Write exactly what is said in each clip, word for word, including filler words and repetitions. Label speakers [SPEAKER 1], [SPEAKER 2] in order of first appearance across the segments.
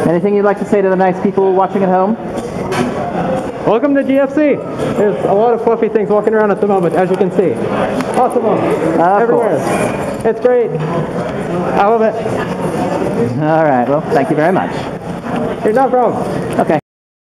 [SPEAKER 1] Anything you'd like to say to the nice people watching at home?
[SPEAKER 2] Welcome to G F C. There's a lot of fluffy things walking around at the moment, as you can see. Lots of them.
[SPEAKER 1] Of
[SPEAKER 2] everywhere.
[SPEAKER 1] Course.
[SPEAKER 2] It's great. I love it.
[SPEAKER 1] All right. Well, thank you very much.
[SPEAKER 2] Here's no problem.
[SPEAKER 1] Okay.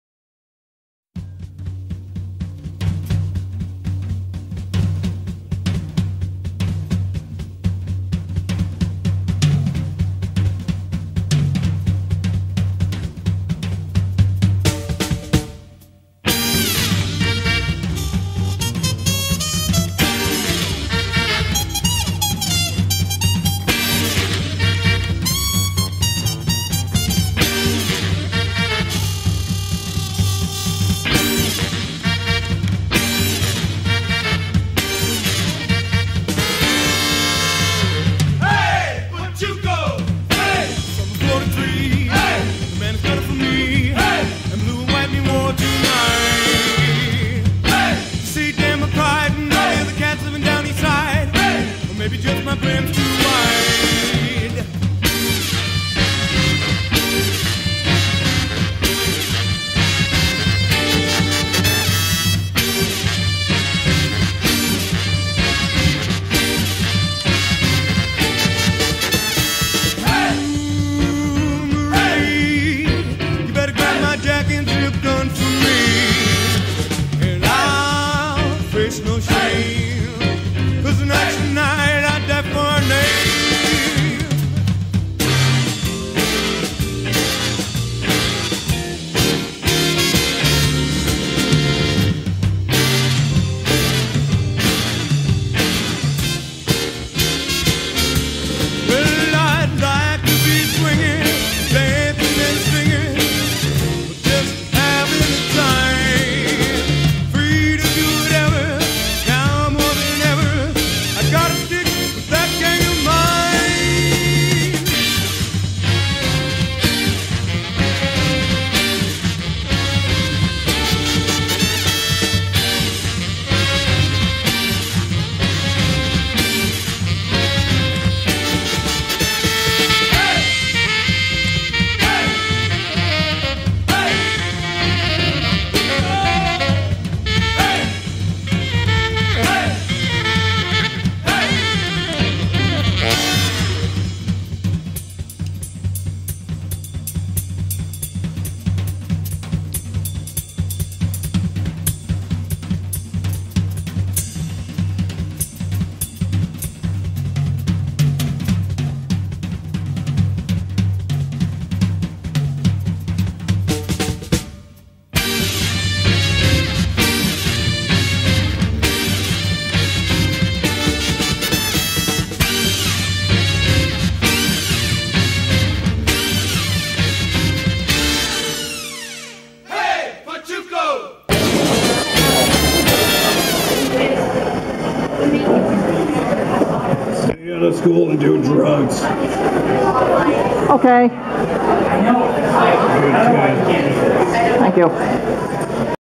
[SPEAKER 3] Stay out of school and do drugs.
[SPEAKER 1] Okay.
[SPEAKER 3] Good kid.
[SPEAKER 1] Thank you.